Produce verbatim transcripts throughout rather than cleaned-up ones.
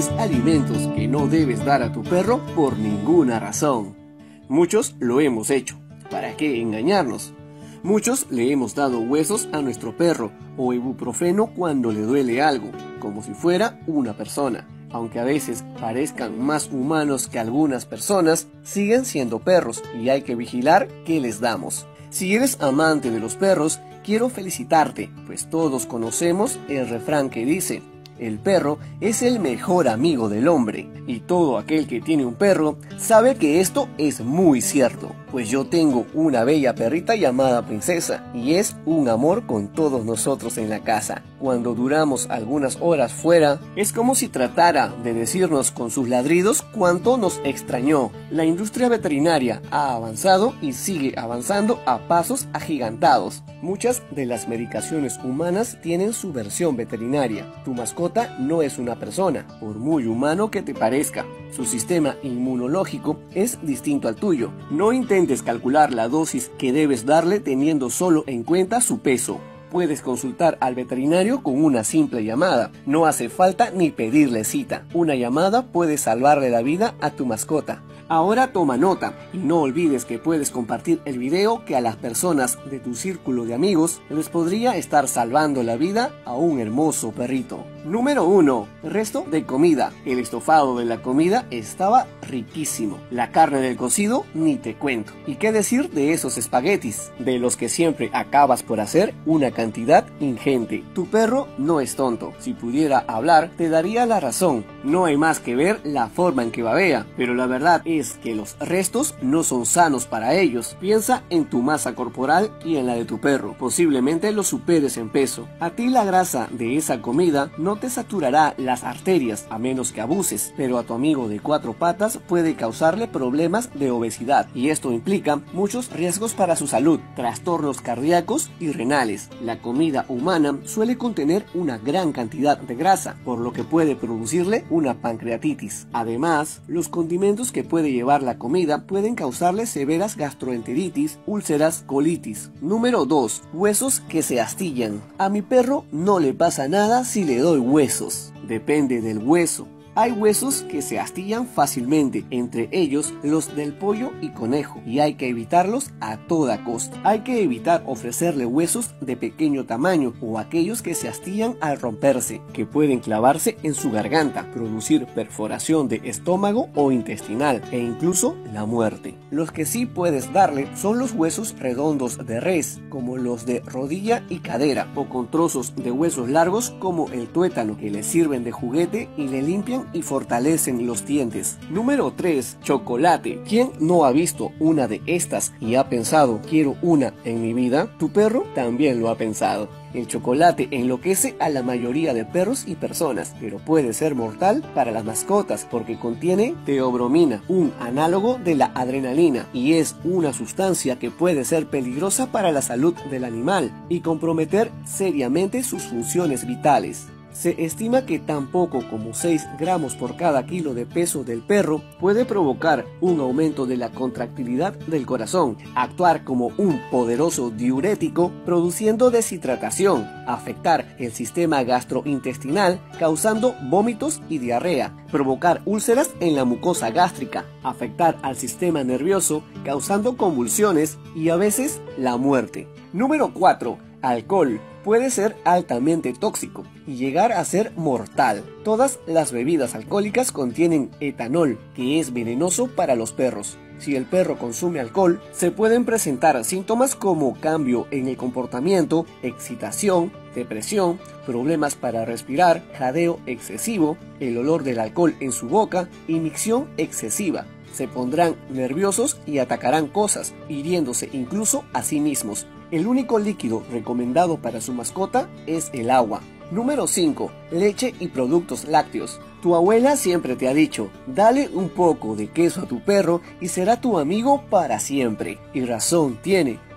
diez alimentos que no debes dar a tu perro por ninguna razón. Muchos lo hemos hecho. ¿Para qué engañarnos? Muchos le hemos dado huesos a nuestro perro o ibuprofeno cuando le duele algo, como si fuera una persona. Aunque a veces parezcan más humanos que algunas personas, siguen siendo perros y hay que vigilar qué les damos. Si eres amante de los perros, quiero felicitarte, pues todos conocemos el refrán que dice: el perro es el mejor amigo del hombre, y todo aquel que tiene un perro sabe que esto es muy cierto, pues yo tengo una bella perrita llamada Princesa, y es un amor con todos nosotros en la casa. Cuando duramos algunas horas fuera, es como si tratara de decirnos con sus ladridos cuánto nos extrañó. La industria veterinaria ha avanzado y sigue avanzando a pasos agigantados. Muchas de las medicaciones humanas tienen su versión veterinaria. Tu mascota no es una persona, por muy humano que te parezca. Su sistema inmunológico es distinto al tuyo. No intentes calcular la dosis que debes darle teniendo solo en cuenta su peso. Puedes consultar al veterinario con una simple llamada. No hace falta ni pedirle cita. Una llamada puede salvarle la vida a tu mascota. Ahora toma nota y no olvides que puedes compartir el video, que a las personas de tu círculo de amigos les podría estar salvando la vida a un hermoso perrito. Número uno. Resto de comida. El estofado de la comida estaba riquísimo. La carne del cocido ni te cuento. ¿Y qué decir de esos espaguetis? De los que siempre acabas por hacer una cantidad ingente. Tu perro no es tonto. Si pudiera hablar, te daría la razón. No hay más que ver la forma en que babea, pero la verdad es que los restos no son sanos para ellos. Piensa en tu masa corporal y en la de tu perro. Posiblemente lo superes en peso. A ti la grasa de esa comida no te saturará las arterias a menos que abuses, pero a tu amigo de cuatro patas puede causarle problemas de obesidad, y esto implica muchos riesgos para su salud, trastornos cardíacos y renales. La comida humana suele contener una gran cantidad de grasa, por lo que puede producirle una pancreatitis. Además, los condimentos que puede llevar la comida pueden causarle severas gastroenteritis, úlceras, colitis. Número dos. Huesos que se astillan. A mi perro no le pasa nada si le doy huesos. Depende del hueso. Hay huesos que se astillan fácilmente, entre ellos los del pollo y conejo, y hay que evitarlos a toda costa. Hay que evitar ofrecerle huesos de pequeño tamaño o aquellos que se astillan al romperse, que pueden clavarse en su garganta, producir perforación de estómago o intestinal e incluso la muerte. Los que sí puedes darle son los huesos redondos de res, como los de rodilla y cadera, o con trozos de huesos largos como el tuétano, que le sirven de juguete y le limpian y fortalecen los dientes. Número tres. Chocolate. ¿Quién no ha visto una de estas y ha pensado, quiero una en mi vida? Tu perro también lo ha pensado. El chocolate enloquece a la mayoría de perros y personas, pero puede ser mortal para las mascotas porque contiene teobromina, un análogo de la adrenalina, y es una sustancia que puede ser peligrosa para la salud del animal y comprometer seriamente sus funciones vitales. Se estima que tan poco como seis gramos por cada kilo de peso del perro puede provocar un aumento de la contractilidad del corazón, actuar como un poderoso diurético produciendo deshidratación, afectar el sistema gastrointestinal causando vómitos y diarrea, provocar úlceras en la mucosa gástrica, afectar al sistema nervioso causando convulsiones y a veces la muerte. Número cuatro. Alcohol. Puede ser altamente tóxico y llegar a ser mortal. Todas las bebidas alcohólicas contienen etanol, que es venenoso para los perros. Si el perro consume alcohol, se pueden presentar síntomas como cambio en el comportamiento, excitación, depresión, problemas para respirar, jadeo excesivo, el olor del alcohol en su boca y micción excesiva. Se pondrán nerviosos y atacarán cosas, hiriéndose incluso a sí mismos. El único líquido recomendado para su mascota es el agua. Número cinco. Leche y productos lácteos. Tu abuela siempre te ha dicho, dale un poco de queso a tu perro y será tu amigo para siempre. Y razón tiene.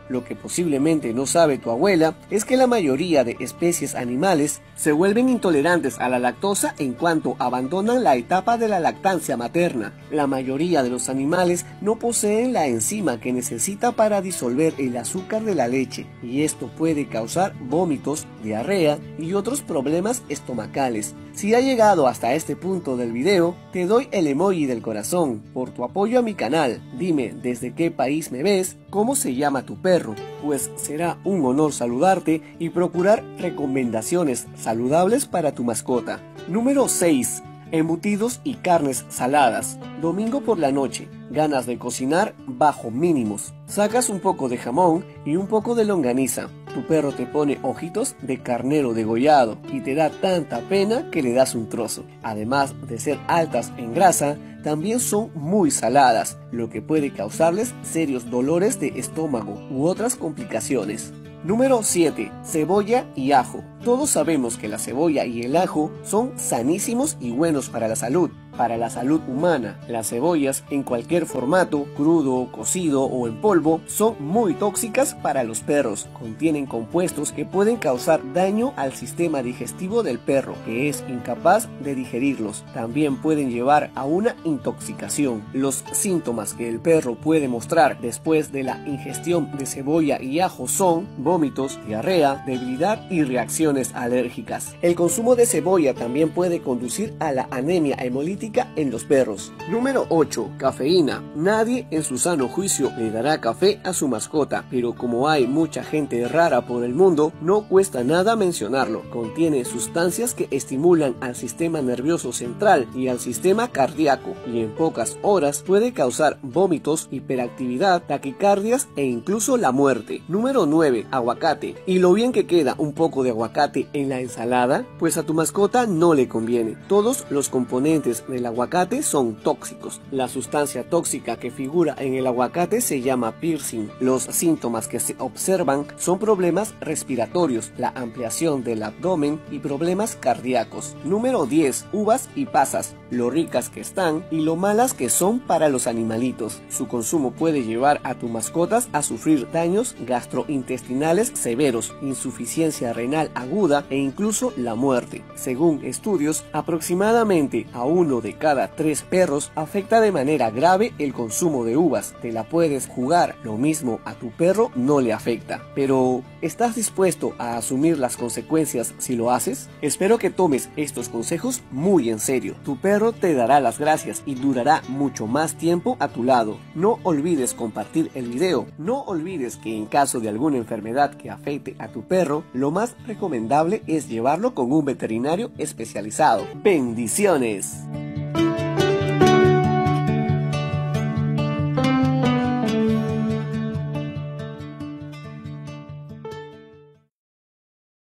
Lo que posiblemente no sabe tu abuela es que la mayoría de especies animales se vuelven intolerantes a la lactosa en cuanto abandonan la etapa de la lactancia materna. La mayoría de los animales no poseen la enzima que necesita para disolver el azúcar de la leche, y esto puede causar vómitos, diarrea y otros problemas estomacales. Si ha llegado hasta este punto del video, te doy el emoji del corazón por tu apoyo a mi canal. Dime desde qué país me ves, cómo se llama tu perro, pues será un honor saludarte y procurar recomendaciones saludables para tu mascota. Número seis. Embutidos y carnes saladas. Domingo por la noche. Ganas de cocinar bajo mínimos. Sacas un poco de jamón y un poco de longaniza. Tu perro te pone ojitos de carnero degollado y te da tanta pena que le das un trozo. Además de ser altas en grasa, también son muy saladas, lo que puede causarles serios dolores de estómago u otras complicaciones. Número siete. Cebolla y ajo. Todos sabemos que la cebolla y el ajo son sanísimos y buenos para la salud. Para la salud humana, las cebollas en cualquier formato, crudo, cocido o en polvo, son muy tóxicas para los perros. Contienen compuestos que pueden causar daño al sistema digestivo del perro, que es incapaz de digerirlos. También pueden llevar a una intoxicación. Los síntomas que el perro puede mostrar después de la ingestión de cebolla y ajo son vómitos, diarrea, debilidad y reacciones alérgicas. El consumo de cebolla también puede conducir a la anemia hemolítica en los perros. Número ocho. Cafeína. Nadie en su sano juicio le dará café a su mascota, pero como hay mucha gente rara por el mundo, no cuesta nada mencionarlo. Contiene sustancias que estimulan al sistema nervioso central y al sistema cardíaco, y en pocas horas puede causar vómitos, hiperactividad, taquicardias e incluso la muerte. Número nueve. Aguacate. ¿Y lo bien que queda un poco de aguacate en la ensalada? Pues a tu mascota no le conviene. Todos los componentes del aguacate son tóxicos. La sustancia tóxica que figura en el aguacate se llama piercing. Los síntomas que se observan son problemas respiratorios, la ampliación del abdomen y problemas cardíacos. Número diez. Uvas y pasas. Lo ricas que están y lo malas que son para los animalitos. Su consumo puede llevar a tus mascotas a sufrir daños gastrointestinales severos, insuficiencia renal aguda e incluso la muerte. Según estudios, aproximadamente a uno de cada tres perros afecta de manera grave el consumo de uvas. Te la puedes jugar, lo mismo a tu perro no le afecta. Pero, ¿estás dispuesto a asumir las consecuencias si lo haces? Espero que tomes estos consejos muy en serio. Tu perro te dará las gracias y durará mucho más tiempo a tu lado. No olvides compartir el video. No olvides que en caso de alguna enfermedad que afecte a tu perro, lo más recomendable es llevarlo con un veterinario especializado. ¡Bendiciones!